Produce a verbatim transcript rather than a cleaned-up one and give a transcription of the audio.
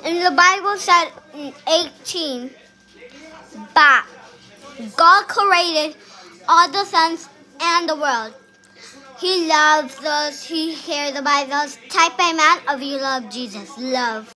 And the Bible said in eighteen, but God created all the suns and the world. He loves us. He cares about us. Type amen if you love Jesus. Love.